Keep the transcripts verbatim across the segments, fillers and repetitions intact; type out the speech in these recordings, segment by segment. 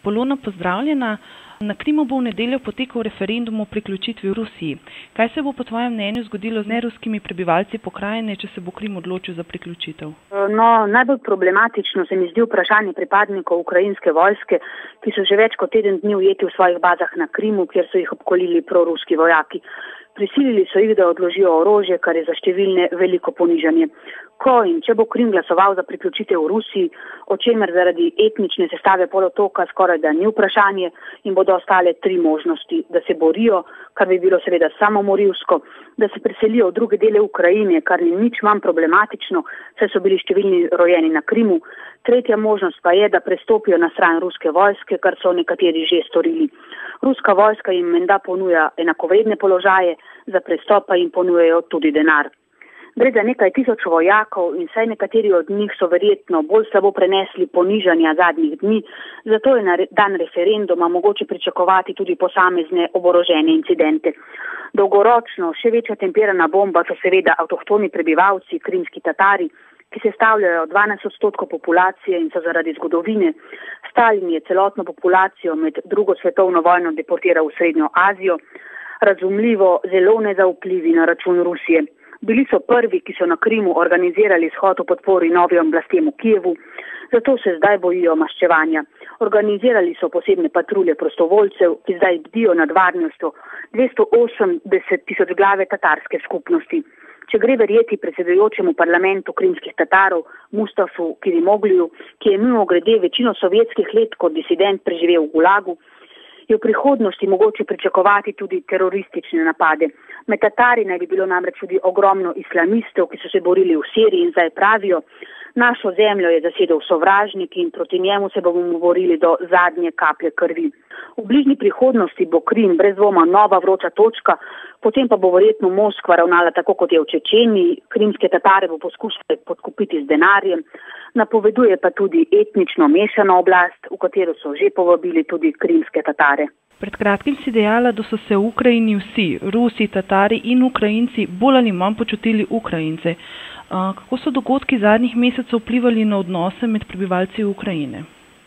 Polona, pozdravljena. Na Krimu bo v nedeljo potekal referendum o priključitvi v Rusiji. Kaj se bo po tvojem mnenju zgodilo z neruskimi prebivalci pokrajine, če se bo Krim odločil za priključitev? No, najbolj problematično se mi zdi vprašanje pripadnikov ukrajinske vojske, ki so že več kot teden dni ujeti v svojih bazah na Krimu, kjer so jih obkolili proruski vojaki. Prisilili so jih, da odložijo orožje, kar je za številne veliko ponižanje. Ko in če bo Krim glasoval za priključitev v Rusiji, o čemer zaradi etnične sestave polotoka skoraj da ni vprašanje, in bodo ostale tri možnosti, da se borijo, kar bi bilo seveda samomorilsko, da se preselijo v druge dele Ukrajine, kar ni nič manj problematično, saj so bili številni rojeni na Krimu. Tretja možnost pa je, da prestopijo na stran ruske vojske, kar so nekateri že storili. Ruska vojska jim menda ponuja enakovredne položaje, za prestop pa jim ponujajo tudi denar. Gre za nekaj tisoč vojakov in saj nekateri od njih so verjetno bolj slabo prenesli ponižanja zadnjih dni, zato je na dan referenduma mogoče pričakovati tudi posamezne oborožene incidente. Dolgoročno še večja temperana bomba so seveda avtohtoni prebivalci, krimski Tatari, ki sestavljajo dvanajst odstotkov populacije in so zaradi zgodovine. Stalin je celotno populacijo med drugo svetovno vojno deportiral v Srednjo Azijo, razumljivo zelo nezaupljivi na račun Rusije. Bili so prvi, ki so na Krimu organizirali shod v podpori novim oblastem v Kijevu, zato se zdaj bojijo maščevanja. Organizirali so posebne patrulje prostovoljcev, ki zdaj bdijo nad varnostjo dvesto osemdeset tisoč glave tatarske skupnosti. Če gre verjeti predsedujočemu parlamentu krimskih Tatarov Mustafu Kirimogliju, ki je mimogrede večino sovjetskih let kot disident preživel v Gulagu, je v prihodnosti mogoče pričakovati tudi teroristične napade. Med Tatari naj bi bilo namreč tudi ogromno islamistov, ki so se borili v Siriji in zdaj pravijo, našo zemljo je zasedel sovražnik in proti njemu se bomo borili do zadnje kaplje krvi. V bližnji prihodnosti bo Krim brez dvoma nova vroča točka, potem pa bo verjetno Moskva ravnala tako, kot je v Čečeniji, krimske Tatare bo poskušali podkupiti z denarjem, napoveduje pa tudi etnično mešano oblast, v katero so že povabili tudi krimske Tatare. Pred kratkim si dejala, da so se v Ukrajini vsi, Rusi, Tatari in Ukrajinci, bolj ali manj počutili Ukrajince. Kako so dogodki zadnjih mesecev vplivali na odnose med prebivalci Ukrajine?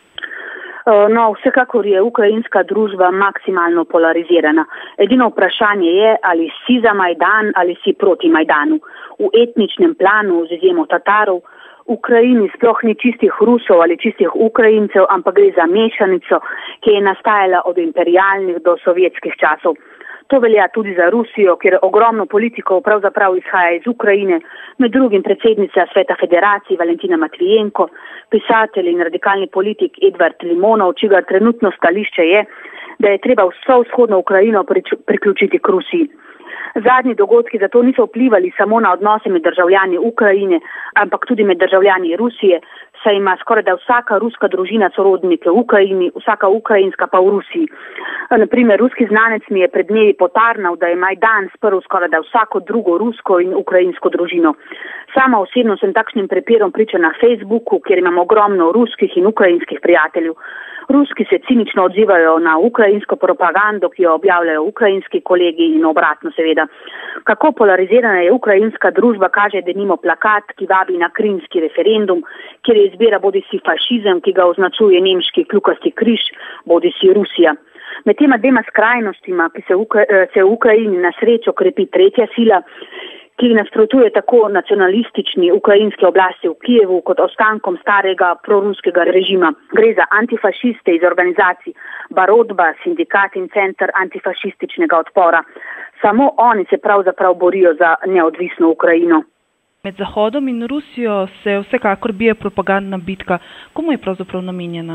No, vsekakor je ukrajinska družba maksimalno polarizirana. Edino vprašanje je, ali si za Majdan ali si proti Majdanu. V etničnem planu, z izjemo Tatarov, v Ukrajini sploh ni čistih Rusov ali čistih Ukrajincev, ampak gre za mešanico, ki je nastajala od imperialnih do sovjetskih časov. To velja tudi za Rusijo, kjer ogromno politikov pravzaprav izhaja iz Ukrajine, med drugim predsednica Sveta federacij Valentina Matvijenko, pisatelj in radikalni politik Edvard Limonov, čigar trenutno stališče je, da je treba vso vzhodno Ukrajino priključiti k Rusiji. Zadnji dogodki zato niso vplivali samo na odnose med državljani Ukrajine, ampak tudi med državljani Rusije, saj ima skoraj da vsaka ruska družina sorodnike v Ukrajini, vsaka ukrajinska pa v Rusiji. Naprimer, ruski znanec mi je pred dnevi potarnal, da je Majdan sprl skoraj da vsako drugo rusko in ukrajinsko družino. Sama osebno sem takšnim prepirom priča na Facebooku, kjer imam ogromno ruskih in ukrajinskih prijateljev. Ruski se cinično odzivajo na ukrajinsko propagando, ki jo objavljajo ukrajinski kolegi in obratno seveda. Kako polarizirana je ukrajinska družba, kaže denimo plakat, ki vabi na krimski referendum, kjer je izbira bodisi fašizem, ki ga označuje nemški kljukasti križ, bodisi Rusija. Med tema dvema skrajnostima, ki se v, se v Ukrajini na srečo krepi tretja sila, ki nasprotuje tako nacionalistični ukrajinske oblasti v Kijevu kot ostankom starega proruskega režima. Gre za antifašiste iz organizacij Barodba, sindikat in center antifašističnega odpora. Samo oni se pravzaprav borijo za neodvisno Ukrajino. Med Zahodom in Rusijo se vsekakor bije propagandna bitka. Komu je pravzaprav namenjena?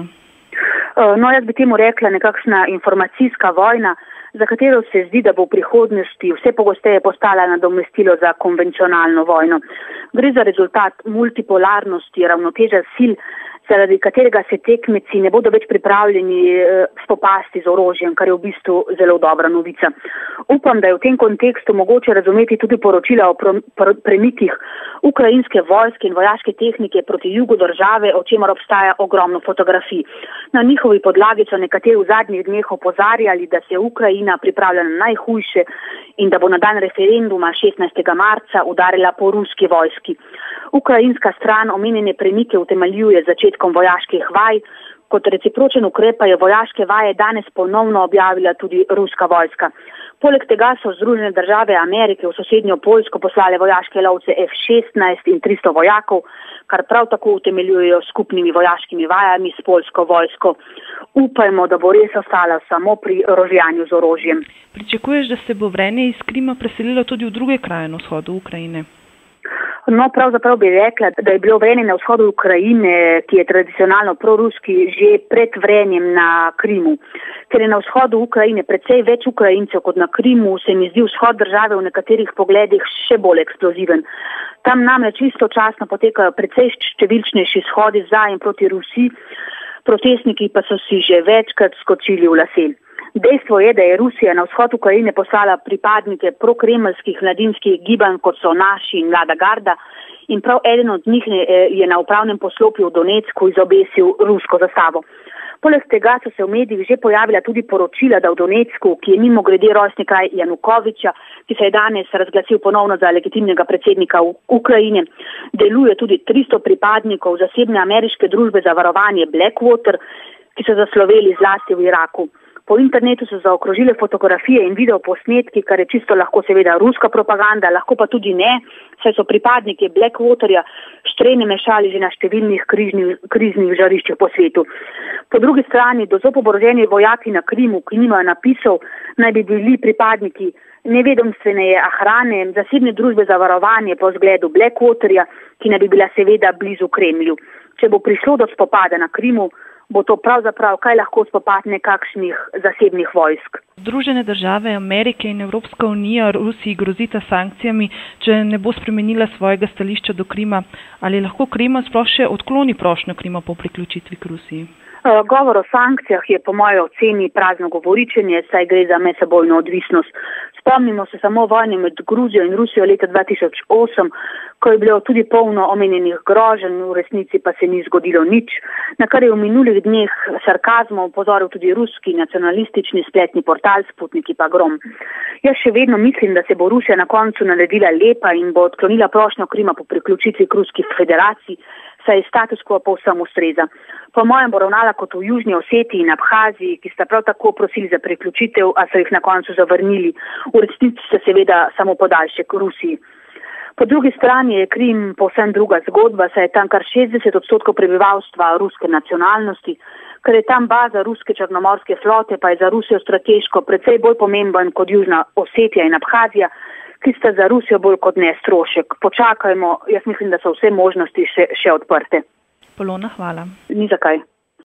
No, jaz bi temu rekla nekakšna informacijska vojna, za katero se zdi, da bo v prihodnosti vse pogosteje postala nadomestilo za konvencionalno vojno. Gre za rezultat multipolarnosti, ravnotežja sil, zaradi katerega se tekmeci ne bodo več pripravljeni spopasti z orožjem, kar je v bistvu zelo dobra novica. Upam, da je v tem kontekstu mogoče razumeti tudi poročila o premikih ukrajinske vojske in vojaške tehnike proti jugu države, o čemer obstaja ogromno fotografij. Na njihovi podlagi so nekateri v zadnjih dneh opozarjali, da se Ukrajina pripravlja na najhujše in da bo na dan referenduma šestnajstega marca udarila po ruski vojski. Ukrajinska stran omenjene premike utemeljuje začetkom vojaških vaj, Kot recipročen ukrep pa je vojaške vaje danes ponovno objavila tudi ruska vojska. Poleg tega so Združene države Amerike v sosednjo Poljsko poslale vojaške lovce F šestnajst in tristo vojakov, kar prav tako utemeljujejo skupnimi vojaškimi vajami s poljsko vojsko. Upajmo, da bo res ostala samo pri orožjanju z orožjem. Pričakuješ, da se bo vrenje iz Krima preselilo tudi v druge kraje na vzhodu Ukrajine? No, pravzaprav bi rekla, da je bilo vrenje na vzhodu Ukrajine, ki je tradicionalno proruski, že pred vrenjem na Krimu. Ker je na vzhodu Ukrajine precej več Ukrajincev kot na Krimu, se mi zdi vzhod države v nekaterih pogledih še bolj eksploziven. Tam namreč istočasno potekajo precej številčnejši shodi za in proti Rusiji, protestniki pa so si že večkrat skočili v lase. Dejstvo je, da je Rusija na vzhod Ukrajine poslala pripadnike prokremeljskih mladinskih gibanj, kot so Naši in Mlada garda, in prav eden od njih je na upravnem poslopju v Donecku izobesil rusko zastavo. Poleg tega so se v medijih že pojavila tudi poročila, da v Donecku, ki je mimogrede rojstni kraj Janukoviča, ki se je danes razglasil ponovno za legitimnega predsednika Ukrajine, deluje tudi tristo pripadnikov zasebne ameriške družbe za varovanje Blackwater, ki so zasloveli zlasti v Iraku. Po internetu so zaokrožile fotografije in videoposnetki, kar je čisto lahko seveda ruska propaganda, lahko pa tudi ne, saj so pripadniki Blackwaterja štrene mešali že na številnih križnih, kriznih žariščih po svetu. Po drugi strani dozopo oboroženi vojaki na Krimu, ki nimajo napisov, naj bi bili pripadniki nevedomstvene ahrane, zasebne družbe za varovanje po zgledu Blackwaterja, ki naj bi bila seveda blizu Kremlju. Če bo prišlo do spopada na Krimu, bo to pravzaprav kaj lahko spopad nekakšnih zasebnih vojsk. Združene države Amerike in Evropska unija Rusiji grozita sankcijami, če ne bo spremenila svojega stališča do Krima. Ali lahko Krima sploh še odkloni prošnjo Krima po priključitvi k Rusiji? Govor o sankcijah je po moji oceni prazno govoričenje, saj gre za medsebojno odvisnost. Spomnimo se samo vojne med Gruzijo in Rusijo leta dva tisoč osem, ko je bilo tudi polno omenjenih groženj, v resnici pa se ni zgodilo nič, na kar je v minulih dneh sarkazmo upozoril tudi ruski nacionalistični spletni portal Sputnik pa Grom. Jaz še vedno mislim, da se bo Rusija na koncu naredila lepa in bo odklonila prošnjo Krima po priključitvi k Ruski federaciji, saj status quo povsem ustreza. Po mojem bo ravnala kot v Južni Osetiji in Abhaziji, ki sta prav tako prosili za priključitev, a so jih na koncu zavrnili. V resnici se seveda samo podaljšek Rusiji. Po drugi strani je Krim povsem druga zgodba, saj je tam kar šestdeset odstotkov prebivalstva ruske nacionalnosti, ker je tam baza ruske črnomorske flote, pa je za Rusijo strateško precej bolj pomemben kot Južna Osetija in Abhazija, ki sta za Rusijo bolj kot ne strošek. Počakajmo, jaz mislim, da so vse možnosti še, še odprte. Polona, hvala. Ni zakaj.